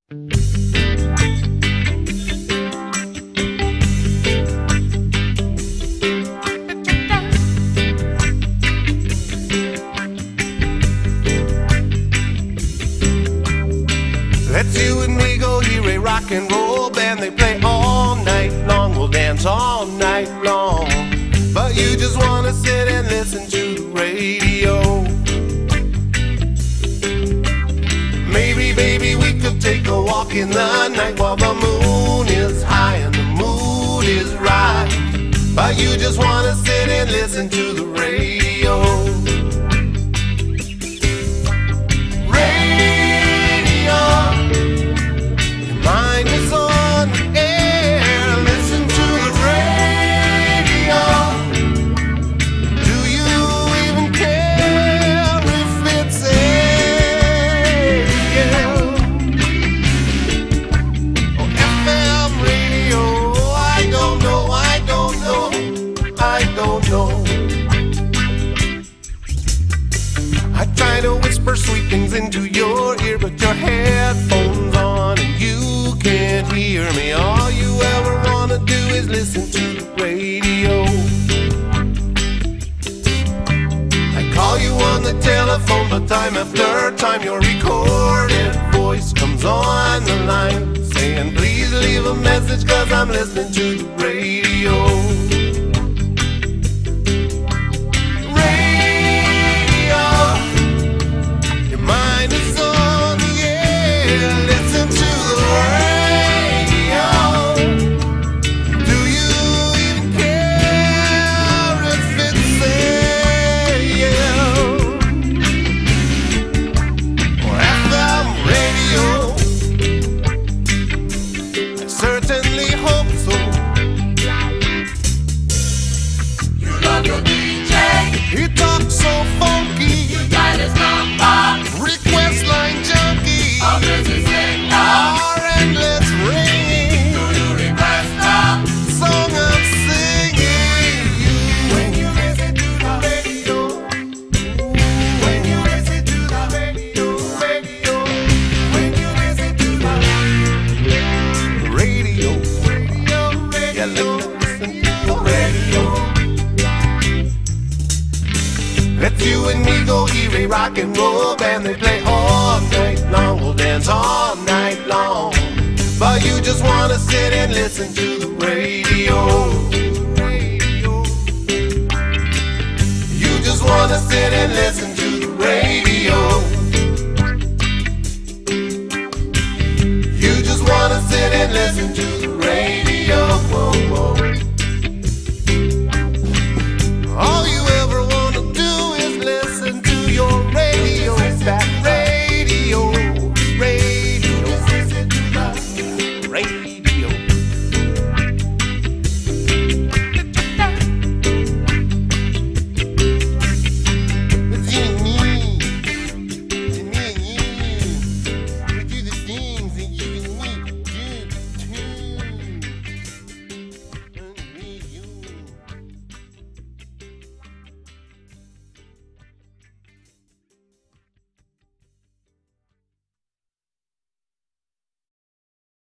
Let's you and me go hear a rock and roll band. They play all night long, we'll dance all night long. But you just wanna sit and listen to the radio. Maybe, baby, we could take a walk in the night while the moon is high and the mood is right. But you just wanna sit and listen to the radio. I try to whisper sweet things into your ear, but your headphones on and you can't hear me. All you ever wanna do is listen to the radio. I call you on the telephone, but time after time your recorded voice comes on the line, saying please leave a message, 'cause I'm listening to the radio. Let's you and me go hear a rock and roll band. They play all night long, we'll dance all night long. But you just wanna sit and listen to the radio. You just wanna sit and listen to the radio. You just wanna sit and listen to the radio. Whoa, whoa.